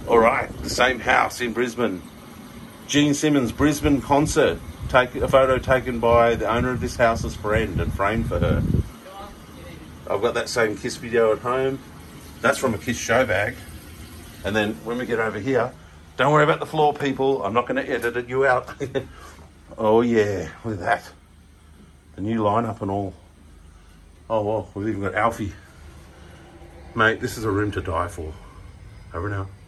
All right, the same house in Brisbane. Gene Simmons, Brisbane concert. A photo taken by the owner of this house's friend and framed for her. I've got that same Kiss video at home. That's from a Kiss show bag. And then when we get over here, don't worry about the floor, people. I'm not going to edit you out. Oh yeah, look at that. The new lineup and all. Oh well, we've even got Alfie. Mate, this is a room to die for. Over now.